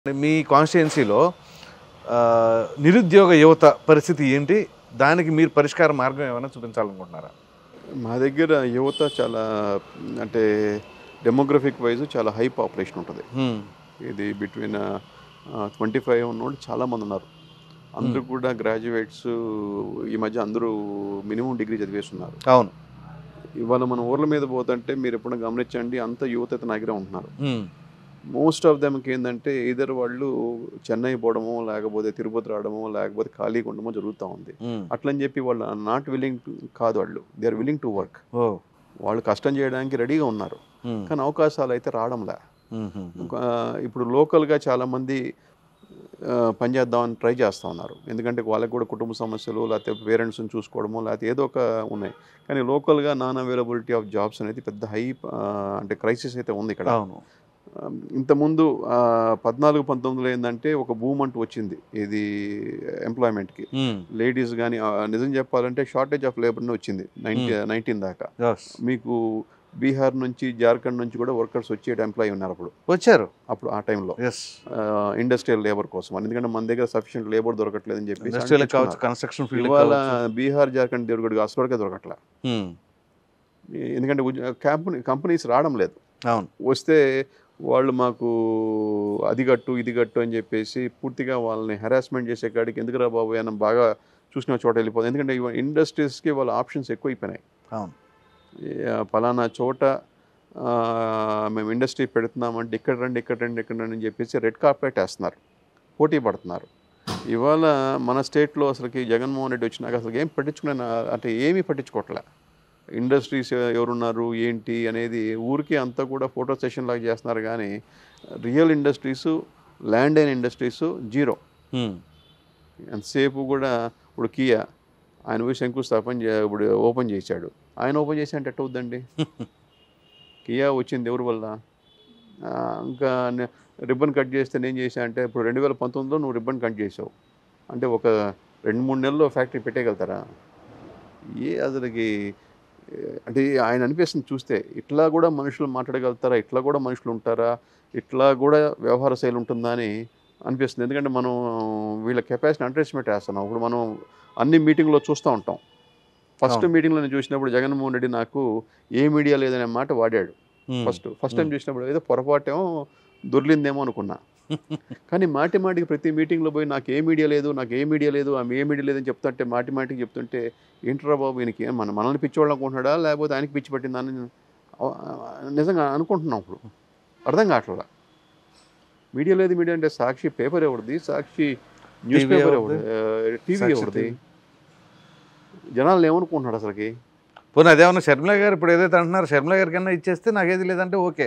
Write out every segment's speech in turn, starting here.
మీ కాన్స్టిట్యుయెన్సీలో నిరుద్యోగ యువత పరిస్థితి ఏంటి? దానికి మీరు పరిష్కార మార్గం ఏమైనా చూపించాలనుకుంటున్నారా? మా దగ్గర యువత చాలా అంటే డెమోగ్రఫిక్ వైజ్ చాలా హై పాపులేషన్ ఉంటుంది. ఇది బిట్వీన్ 25 ఉన్నోళ్ళు చాలామంది ఉన్నారు. అందరూ కూడా గ్రాడ్యుయేట్స్. ఈ మధ్య అందరూ మినిమం డిగ్రీ చదివేస్తున్నారు. అవును. ఇవాళ మన ఊర్ల మీద పోతుంటే మీరు ఎప్పుడైనా గమనించండి, అంత యువత అయితే నా దగ్గర ఉంటున్నారు. మోస్ట్ ఆఫ్ దెమ్కి ఏంటంటే ఇద్దరు వాళ్ళు చెన్నై పోవడమో, లేకపోతే తిరుపతి రావడమో, లేకపోతే ఖాళీగా ఉండమో జరుగుతూ ఉంది. అట్లని చెప్పి వాళ్ళు నాట్ విల్లింగ్ కాదు, వాళ్ళు they are willing to work. వాళ్ళు కష్టం చేయడానికి రెడీగా ఉన్నారు, కానీ అవకాశాలు అయితే రావడంలే. ఇప్పుడు లోకల్గా చాలామంది పనిచేద్దామని ట్రై చేస్తూ ఉన్నారు, ఎందుకంటే వాళ్ళకి కూడా కుటుంబ సమస్యలు, లేకపోతే పేరెంట్స్ని చూసుకోవడమో, లేకపోతే ఏదో ఒక ఉన్నాయి. కానీ లోకల్గా నాన్ అవైలబిలిటీ ఆఫ్ జాబ్స్ అనేది పెద్ద హై అంటే క్రైసిస్ అయితే ఉంది ఇక్కడ. ఇంతకుముందు 14-19లో ఏంటంటే ఒక బూమ్ అంటూ వచ్చింది ఇది ఎంప్లాయ్మెంట్కి. లేడీస్ కానీ నిజం చెప్పాలంటే షార్టేజ్ ఆఫ్ లేబర్ని వచ్చింది 19 దాకా. మీకు బీహార్ నుంచి, జార్ఖండ్ నుంచి కూడా వర్కర్స్ వచ్చే ఎంప్లాయీ ఉన్నారు అప్పుడు ఆ టైంలో ఇండస్ట్రియల్ లేబర్ కోసం. ఎందుకంటే మన దగ్గర సఫిషియెంట్ లేబర్ దొరకట్లేదని చెప్పి ఇవాళ బీహార్, జార్ఖండ్ దగ్గర అసలుకే దొరకట్లే. ఎందుకంటే కంపెనీస్ రావడం లేదు. వస్తే వాళ్ళు మాకు అది కట్టు ఇది కట్టు అని చెప్పేసి పూర్తిగా వాళ్ళని హెరాస్మెంట్ చేసే కాడికి ఎందుకురా బాబు అని బాగా చూసిన చోట వెళ్ళిపోతుంది. ఎందుకంటే ఇండస్ట్రీస్కి వాళ్ళ ఆప్షన్స్ ఎక్కువైపోయినాయి. పలానా చోట మేము ఇండస్ట్రీ పెడుతున్నామంటే ఇక్కడ రండి అని చెప్పేసి రెడ్ కార్పెట్ వేస్తున్నారు, పోటీ పడుతున్నారు. ఇవాళ మన స్టేట్లో అసలుకి జగన్మోహన్ రెడ్డి వచ్చినాక అసలు ఏం పట్టించుకునే అంటే ఏమీ పట్టించుకోవట్లే. ఇండస్ట్రీస్ ఎవరున్నారు ఏంటి అనేది ఊరికి అంతా కూడా ఫోటో సెషన్ లాగా చేస్తున్నారు, కానీ రియల్ ఇండస్ట్రీస్, ల్యాండ్ అయిన ఇండస్ట్రీస్ జీరో. ఎంతసేపు కూడా ఇప్పుడు కియా ఆయన పోయి శంకుస్థాపన ఇప్పుడు ఓపెన్ చేశాడు. ఆయన ఓపెన్ చేసి అంటే ఎట్ట అవుద్దండి? కియా వచ్చింది ఎవరి వల్ల? ఇంకా రిబ్బన్ కట్ చేస్తే నేను చేశా అంటే ఇప్పుడు 2019లో నువ్వు రిబ్బన్ కట్ చేసావు అంటే ఒక 2-3 నెలల్లో ఫ్యాక్టరీ పెట్టేయగలుగుతారా? అసలుకి అంటే ఆయన అనిపిస్తుంది చూస్తే, ఇట్లా కూడా మనుషులు మాట్లాడగలుగుతారా, ఇట్లా కూడా మనుషులు ఉంటారా, ఇట్లా కూడా వ్యవహార శైలి ఉంటుందా అని అనిపిస్తుంది. ఎందుకంటే మనం వీళ్ళ కెపాసిటీ అండర్ ఎస్టిమేట్ వేస్తున్నాం. ఇప్పుడు మనం అన్ని మీటింగ్లో చూస్తూ ఉంటాం. ఫస్ట్ మీటింగ్లో నేను చూసినప్పుడు జగన్మోహన్ రెడ్డి నాకు ఏ మీడియా లేదనే మాట వాడాడు. ఫస్ట్ టైం చూసినప్పుడు ఏదో పొరపాటేమో దొర్లిందేమో అనుకున్నా. కానీ మాటికి ప్రతి మీటింగ్లో పోయి నాకు ఏ మీడియా లేదు ఆమె ఏ మీడియా లేదని చెప్తుంటే మాటికి చెప్తుంటే ఏంట్రా బాబు ఈయనకి మనల్ని పిచ్చివాళ్ళు అనుకుంటున్నాడా, లేకపోతే ఆయనకి పిచ్చి పట్టిందని నిజంగా అనుకుంటున్నాం. ఇప్పుడు అర్థం కావట్లా. మీడియా లేదు అంటే సాక్షి పేపర్ ఎవరిది, సాక్షి న్యూస్ పేపర్ ఎవరిది, టీవీ ఎవరిది? జనాలు ఏమనుకుంటున్నాడు అసలుకి? పోనీ అదేమన్నా షర్మిల గారు ఇప్పుడు ఏదైతే అంటున్నారు, షర్మిల గారి కన్నా ఇచ్చేస్తే నాకేది లేదంటే ఓకే,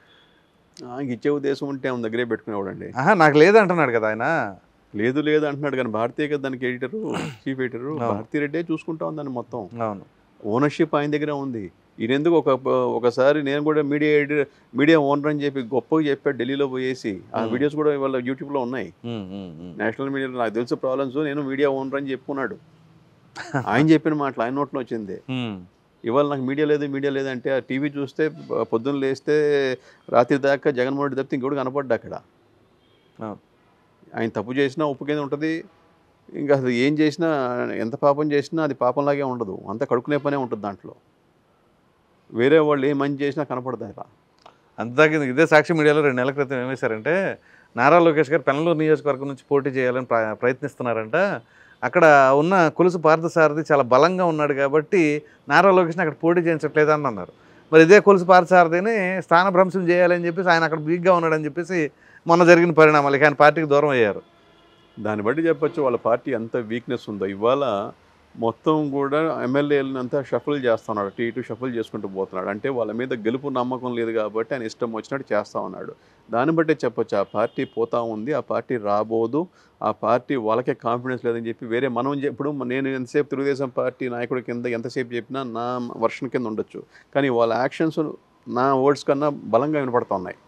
ఇచ్చే ఉద్దేశం ఉంటే ఆమె దగ్గరే పెట్టుకునేవాడండి. నాకు లేదంటున్నాడు కదా ఆయన. లేదు అంటున్నాడు, కానీ భారతీయ కదా దానికి ఎడిటరు, చీఫ్ ఎడిటరు భారతీ రెడ్డే చూసుకుంటా ఉందని మొత్తం. ఓనర్షిప్ ఆయన దగ్గర ఉంది. ఈయనెందుకు ఒకసారి నేను కూడా మీడియా ఓనర్ అని చెప్పి గొప్పగా చెప్పాడు ఢిల్లీలో పోయేసి. ఆ వీడియోస్ కూడా ఇవాళ యూట్యూబ్లో ఉన్నాయి. నేషనల్ మీడియాలో నాకు తెలుసు ప్రాబ్లమ్స్, నేను మీడియా ఓనర్ అని చెప్పుకున్నాడు. ఆయన చెప్పిన మాటలు ఆయన నోట్లో వచ్చింది. ఇవాళ నాకు మీడియా లేదు అంటే ఆ టీవీ చూస్తే పొద్దున్న లేస్తే రాత్రి దాకా జగన్మోహన్ రెడ్డి తప్పితే ఇంకోటి కనపడ్డా అక్కడ. ఆయన తప్పు చేసినా ఒప్పుకేది ఉంటుంది. ఇంకా అసలు ఏం చేసినా, ఎంత పాపం చేసినా అది పాపంలాగే ఉండదు, అంత కడుక్కునే పనే ఉంటుంది దాంట్లో. వేరే వాళ్ళు ఏ మంచి చేసినా కనపడతాయి. అంతదాకా ఇదే సాక్షి మీడియాలో 2 నెలల క్రితం ఏమేశారంటే, నారా లోకేష్ గారు పెనమలూరు నియోజకవర్గం నుంచి పోటీ చేయాలని ప్రయత్నిస్తున్నారంట. అక్కడ ఉన్న కొలుసు పార్థసారథి చాలా బలంగా ఉన్నాడు కాబట్టి నారా లోకేష్ని అక్కడ పోటీ చేయించట్లేదు అని అన్నారు. మరి ఇదే కొలుసు పార్థసారథిని స్థానభ్రంశం చేయాలని చెప్పేసి ఆయన అక్కడ వీక్గా ఉన్నాడని చెప్పేసి మొన్న జరిగిన పరిణామాలు ఆయన పార్టీకి దూరం అయ్యారు. దాన్ని బట్టి చెప్పొచ్చు వాళ్ళ పార్టీ ఎంత వీక్నెస్ ఉందో. ఇవాళ మొత్తం కూడా ఎమ్మెల్యేలంతా షఫుల్ చేస్తున్నాడు, ఇటు షఫుల్ చేసుకుంటూ పోతున్నాడు. అంటే వాళ్ళ మీద గెలుపు నమ్మకం లేదు కాబట్టి ఆయన ఇష్టం వచ్చినట్టు చేస్తూ ఉన్నాడు. దాన్ని బట్టే చెప్పొచ్చు ఆ పార్టీ పోతా ఉంది, ఆ పార్టీ రాబోదు, ఆ పార్టీ వాళ్ళకే కాన్ఫిడెన్స్ లేదని చెప్పి వేరే మనం ఇప్పుడు నేను ఎంతసేపు తెలుగుదేశం పార్టీ నాయకుడి కింద ఎంతసేపు చెప్పినా నా వర్షన్ కింద ఉండొచ్చు, కానీ వాళ్ళ యాక్షన్స్ నా వర్డ్స్ కన్నా బలంగా వినపడుతున్నాయి.